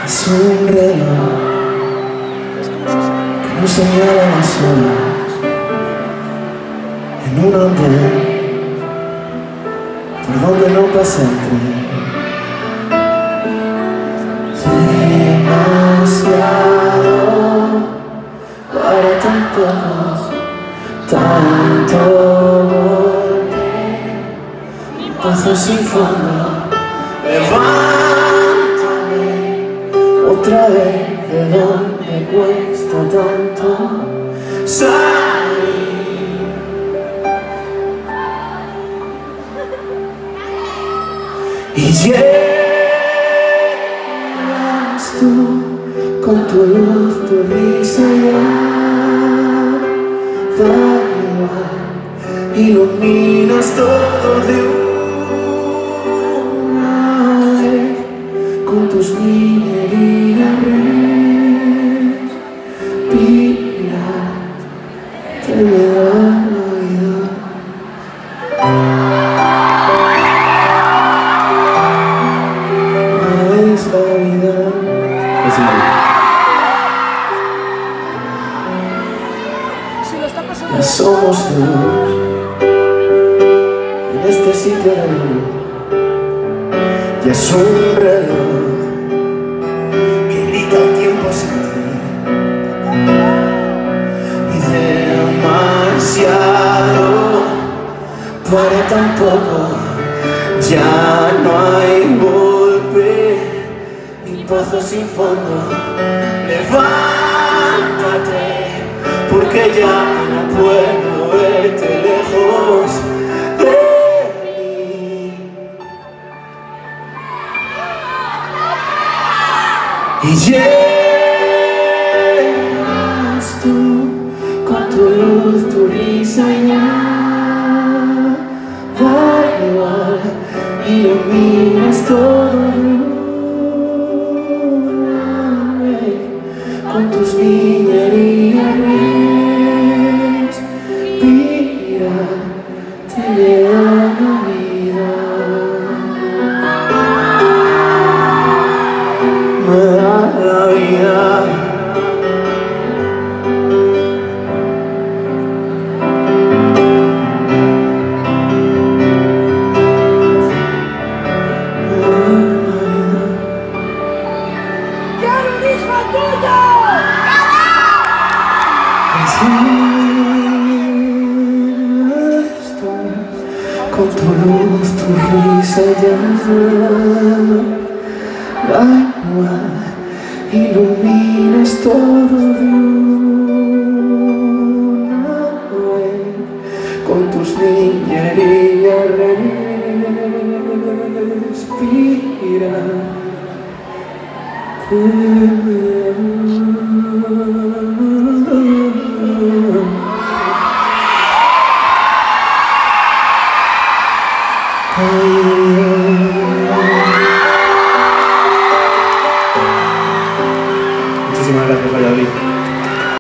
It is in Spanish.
Es un reloj que nos señala las horas en un andén por donde no pasa el tren. Demasiado para tan poco, tanto golpe, un pozo sin fondo. Levántame otra vez de donde cuesta tanto salir. Y llegas tú con tu luz, tu risa ya da igual, iluminas todo de una vez con tus niñerías respira, te me da la vida. Es la vida. Ya somos dos en este sitio de luz. Ya es un reloj que grita el tiempo sin ti. Y demasiado para tan poco. Ya no hay golpe ni pozo sin fondo. Levántate, porque ya no puedo verte lejos de mí. Y llegas tú con tu luz, tu risa ya da igual, iluminas todo una vez con tus niñerías respira, te le da la vida, me da la vida. Con tu luz, tu risa ya da igual, iluminas todo de una vez con tus niñerías respira. Oh,